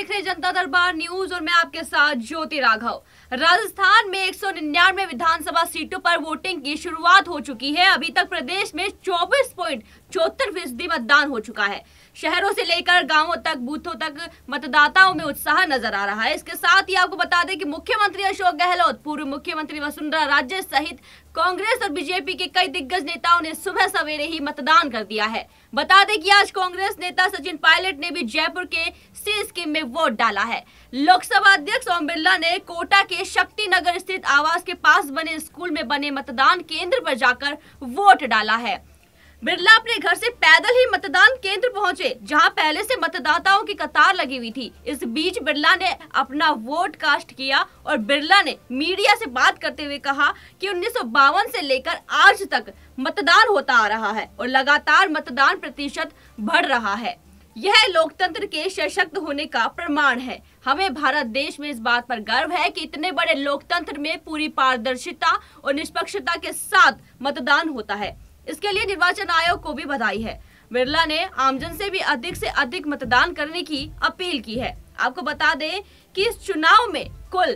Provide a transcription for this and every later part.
देख रहे जनता दरबार न्यूज और मैं आपके साथ ज्योति राघव। राजस्थान में 199 विधानसभा सीटों पर वोटिंग की शुरुआत हो चुकी है। अभी तक प्रदेश में 24.74% मतदान हो चुका है। शहरों से लेकर गांवों तक, बूथों तक मतदाताओं में उत्साह नजर आ रहा है। इसके साथ ही आपको बता दें कि मुख्यमंत्री अशोक गहलोत, पूर्व मुख्यमंत्री वसुंधरा राजे सहित कांग्रेस और बीजेपी के कई दिग्गज नेताओं ने सुबह सवेरे ही मतदान कर दिया है। बता दें कि आज कांग्रेस नेता सचिन पायलट ने भी जयपुर के सी स्कीम में वोट डाला है। लोकसभा अध्यक्ष ओम बिरला ने कोटा के शक्ति नगर स्थित आवास के पास बने स्कूल में बने मतदान केंद्र पर जाकर वोट डाला है। बिरला अपने घर से पैदल ही मतदान केंद्र पहुंचे, जहां पहले से मतदाताओं की कतार लगी हुई थी। इस बीच बिरला ने अपना वोट कास्ट किया और बिरला ने मीडिया से बात करते हुए कहा कि 1952 से लेकर आज तक मतदान होता आ रहा है और लगातार मतदान प्रतिशत बढ़ रहा है। यह लोकतंत्र के सशक्त होने का प्रमाण है। हमें भारत देश में इस बात पर गर्व है कि इतने बड़े लोकतंत्र में पूरी पारदर्शिता और निष्पक्षता के साथ मतदान होता है। इसके लिए निर्वाचन आयोग को भी बधाई है। बिरला ने आमजन से भी अधिक मतदान करने की अपील की है। आपको बता दें कि इस चुनाव में कुल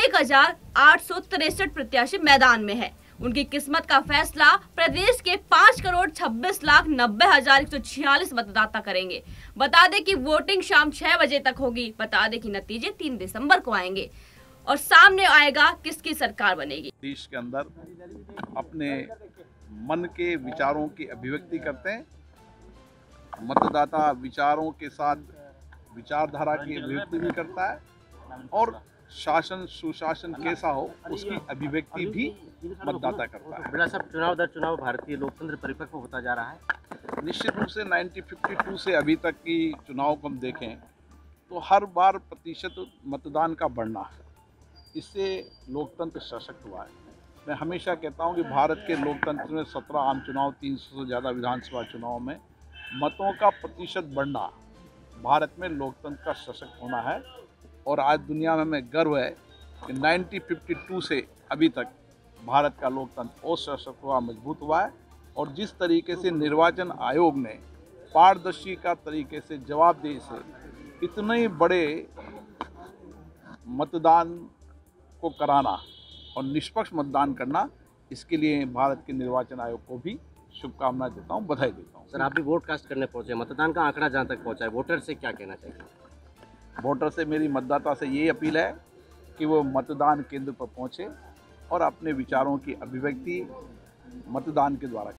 1863 प्रत्याशी मैदान में है। उनकी किस्मत का फैसला प्रदेश के 5,26,90,146 मतदाता करेंगे। बता दें कि वोटिंग शाम 6 बजे तक होगी। बता दें कि नतीजे 3 दिसंबर को आएंगे और सामने आएगा किसकी सरकार बनेगी। देश के अंदर अपने मन के विचारों की अभिव्यक्ति करते हैं। मतदाता विचारों के साथ विचारधारा की अभिव्यक्ति भी करता है और शासन सुशासन कैसा हो उसकी अभिव्यक्ति भी मतदाता करता है। बड़ा साहब, चुनाव दर चुनाव भारतीय लोकतंत्र परिपक्व होता जा रहा है। निश्चित रूप से 1952 से अभी तक की चुनाव को हम देखें तो हर बार प्रतिशत मतदान का बढ़ना है, इससे लोकतंत्र सशक्त हुआ है। मैं हमेशा कहता हूं कि भारत के लोकतंत्र में 17 आम चुनाव, 300 से ज़्यादा विधानसभा चुनाव में मतों का प्रतिशत बढ़ना भारत में लोकतंत्र का सशक्त होना है। और आज दुनिया में हमें गर्व है कि 1952 से अभी तक भारत का लोकतंत्र और सशक्त हुआ, मजबूत हुआ है। और जिस तरीके से निर्वाचन आयोग ने पारदर्शी का तरीके से, जवाबदेही से इतने बड़े मतदान को कराना और निष्पक्ष मतदान करना, इसके लिए भारत के निर्वाचन आयोग को भी शुभकामनाएं देता हूं, बधाई देता हूं। सर, आप भी वोट कास्ट करने पहुंचे, मतदान का आंकड़ा जहां तक पहुंचा है, वोटर से क्या कहना चाहिए? वोटर से मेरी मतदाता से ये अपील है कि वो मतदान केंद्र पर पहुंचे और अपने विचारों की अभिव्यक्ति मतदान के द्वारा